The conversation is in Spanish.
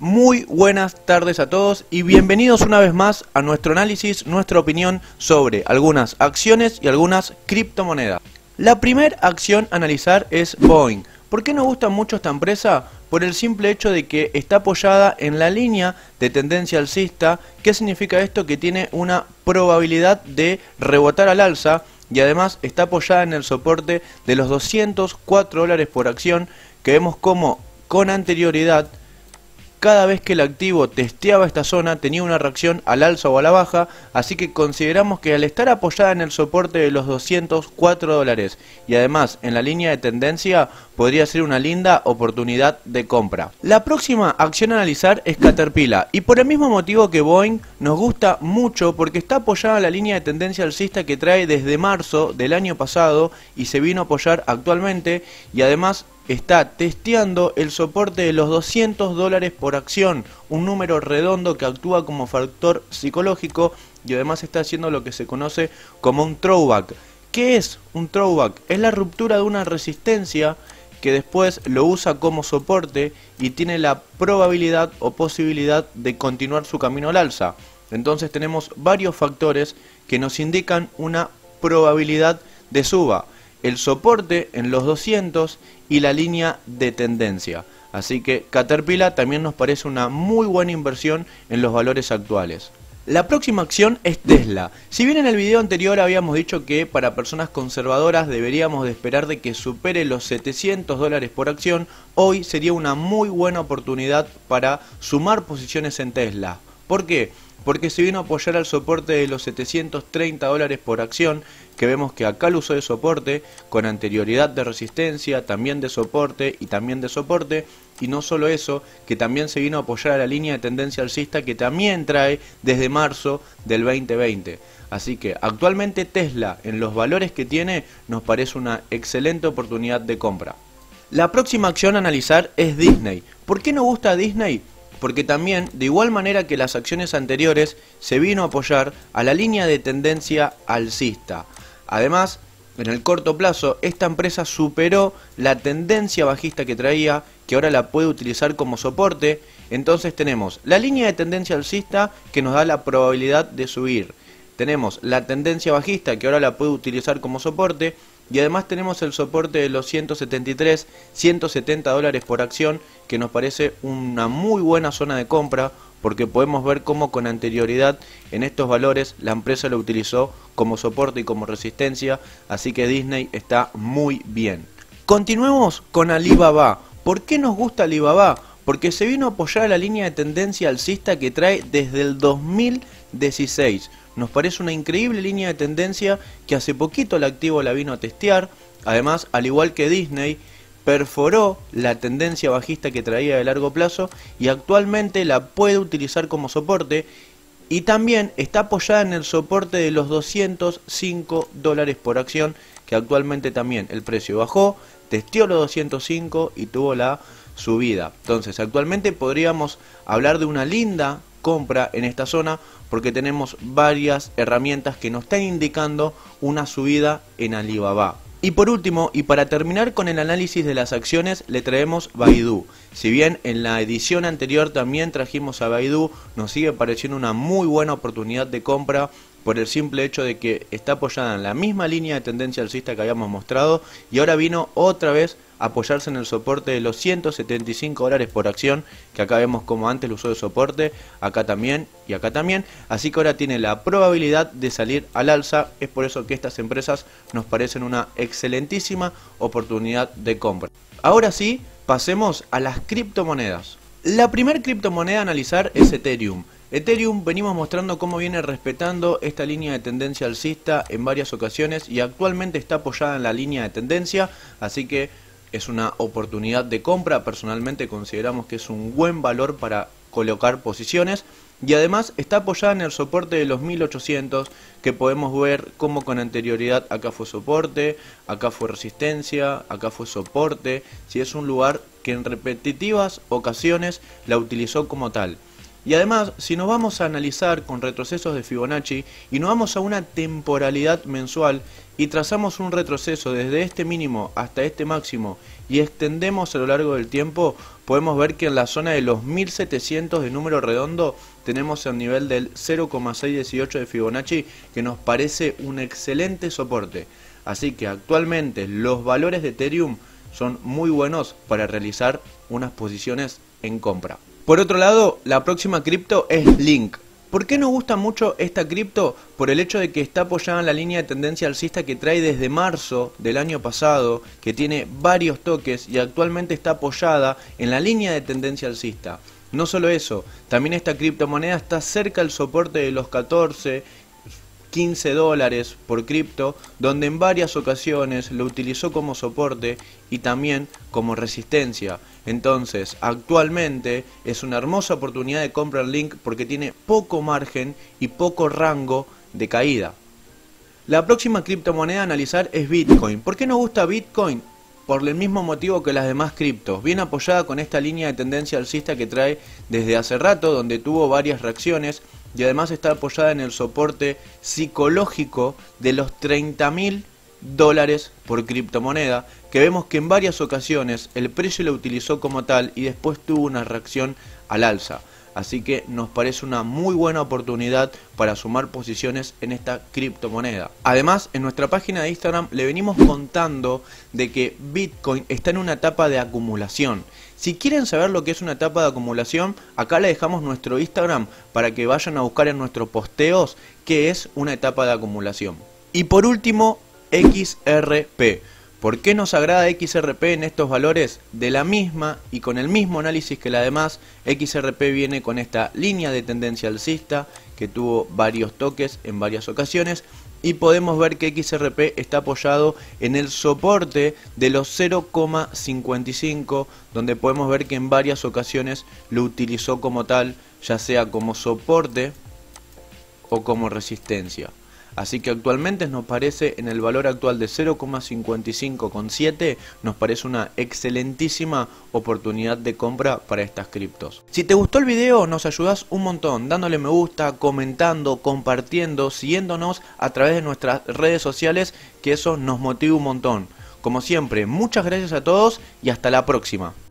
Muy buenas tardes a todos y bienvenidos una vez más a nuestro análisis, nuestra opinión sobre algunas acciones y algunas criptomonedas. La primera acción a analizar es Boeing. ¿Por qué nos gusta mucho esta empresa? Por el simple hecho de que está apoyada en la línea de tendencia alcista. ¿Qué significa esto? Que tiene una probabilidad de rebotar al alza y además está apoyada en el soporte de los $204 por acción, que vemos como con anterioridad cada vez que el activo testeaba esta zona tenía una reacción al alza o a la baja, así que consideramos que al estar apoyada en el soporte de los $204 y además en la línea de tendencia podría ser una linda oportunidad de compra. La próxima acción a analizar es Caterpillar, y por el mismo motivo que Boeing nos gusta mucho porque está apoyada en la línea de tendencia alcista que trae desde marzo del año pasado y se vino a apoyar actualmente, y además está testeando el soporte de los $200 por acción, un número redondo que actúa como factor psicológico y además está haciendo lo que se conoce como un throwback. ¿Qué es un throwback? Es la ruptura de una resistencia que después lo usa como soporte y tiene la probabilidad o posibilidad de continuar su camino al alza. Entonces tenemos varios factores que nos indican una probabilidad de suba: el soporte en los 200 y la línea de tendencia. Así que Caterpillar también nos parece una muy buena inversión en los valores actuales. La próxima acción es Tesla. Si bien en el video anterior habíamos dicho que para personas conservadoras deberíamos de esperar de que supere los $700 por acción, hoy sería una muy buena oportunidad para sumar posiciones en Tesla. ¿Por qué? Porque se vino a apoyar al soporte de los $730 por acción, que vemos que acá lo usó de soporte, con anterioridad de resistencia, también de soporte y también de soporte, y no solo eso, que también se vino a apoyar a la línea de tendencia alcista que también trae desde marzo del 2020. Así que actualmente Tesla, en los valores que tiene, nos parece una excelente oportunidad de compra. La próxima acción a analizar es Disney. ¿Por qué nos gusta Disney? Porque también, de igual manera que las acciones anteriores, se vino a apoyar a la línea de tendencia alcista. Además, en el corto plazo, esta empresa superó la tendencia bajista que traía, que ahora la puede utilizar como soporte. Entonces tenemos la línea de tendencia alcista que nos da la probabilidad de subir. Tenemos la tendencia bajista que ahora la puede utilizar como soporte. Y además tenemos el soporte de los $173, $170 por acción, que nos parece una muy buena zona de compra, porque podemos ver cómo con anterioridad en estos valores la empresa lo utilizó como soporte y como resistencia, así que Disney está muy bien. Continuemos con Alibaba. ¿Por qué nos gusta Alibaba? Porque se vino a apoyar a la línea de tendencia alcista que trae desde el 2016. Nos parece una increíble línea de tendencia que hace poquito el activo la vino a testear. Además, al igual que Disney, perforó la tendencia bajista que traía de largo plazo y actualmente la puede utilizar como soporte. Y también está apoyada en el soporte de los $205 por acción, que actualmente también el precio bajó, testeó los 205 y tuvo la subida. Entonces actualmente podríamos hablar de una linda compra en esta zona porque tenemos varias herramientas que nos están indicando una subida en Alibaba. Y por último, y para terminar con el análisis de las acciones, le traemos Baidu. Si bien en la edición anterior también trajimos a Baidu, nos sigue pareciendo una muy buena oportunidad de compra por el simple hecho de que está apoyada en la misma línea de tendencia alcista que habíamos mostrado y ahora vino otra vez a apoyarse en el soporte de los $175 por acción, que acá vemos como antes lo usó de soporte, acá también y acá también, así que ahora tiene la probabilidad de salir al alza. Es por eso que estas empresas nos parecen una excelentísima oportunidad de compra. Ahora sí, pasemos a las criptomonedas. La primera criptomoneda a analizar es Ethereum. Ethereum venimos mostrando cómo viene respetando esta línea de tendencia alcista en varias ocasiones y actualmente está apoyada en la línea de tendencia, así que es una oportunidad de compra. Personalmente consideramos que es un buen valor para colocar posiciones y además está apoyada en el soporte de los 1800, que podemos ver cómo con anterioridad acá fue soporte, acá fue resistencia, acá fue soporte. Si es un lugar que en repetitivas ocasiones la utilizó como tal. Y además, si nos vamos a analizar con retrocesos de Fibonacci y nos vamos a una temporalidad mensual y trazamos un retroceso desde este mínimo hasta este máximo y extendemos a lo largo del tiempo, podemos ver que en la zona de los 1700 de número redondo tenemos el nivel del 0,618 de Fibonacci, que nos parece un excelente soporte. Así que actualmente los valores de Ethereum son muy buenos para realizar unas posiciones en compra. Por otro lado, la próxima cripto es Link. ¿Por qué nos gusta mucho esta cripto? Por el hecho de que está apoyada en la línea de tendencia alcista que trae desde marzo del año pasado, que tiene varios toques y actualmente está apoyada en la línea de tendencia alcista. No solo eso, también esta criptomoneda está cerca del soporte de los 14, 15 dólares por cripto, donde en varias ocasiones lo utilizó como soporte y también como resistencia. Entonces, actualmente es una hermosa oportunidad de compra en Link porque tiene poco margen y poco rango de caída. La próxima criptomoneda a analizar es Bitcoin. ¿Por qué nos gusta Bitcoin? Por el mismo motivo que las demás criptos, bien apoyada con esta línea de tendencia alcista que trae desde hace rato, donde tuvo varias reacciones y además está apoyada en el soporte psicológico de los 30.000 dólares por criptomoneda, que vemos que en varias ocasiones el precio lo utilizó como tal y después tuvo una reacción al alza. Así que nos parece una muy buena oportunidad para sumar posiciones en esta criptomoneda. Además, en nuestra página de Instagram le venimos contando de que Bitcoin está en una etapa de acumulación. Si quieren saber lo que es una etapa de acumulación, acá le dejamos nuestro Instagram para que vayan a buscar en nuestros posteos qué es una etapa de acumulación. Y por último, XRP. ¿Por qué nos agrada XRP en estos valores? De la misma y con el mismo análisis que la demás, XRP viene con esta línea de tendencia alcista que tuvo varios toques en varias ocasiones y podemos ver que XRP está apoyado en el soporte de los 0,55, donde podemos ver que en varias ocasiones lo utilizó como tal, ya sea como soporte o como resistencia. Así que actualmente nos parece, en el valor actual de 0,55,7, nos parece una excelentísima oportunidad de compra para estas criptos. Si te gustó el video, nos ayudas un montón dándole me gusta, comentando, compartiendo, siguiéndonos a través de nuestras redes sociales, que eso nos motiva un montón. Como siempre, muchas gracias a todos y hasta la próxima.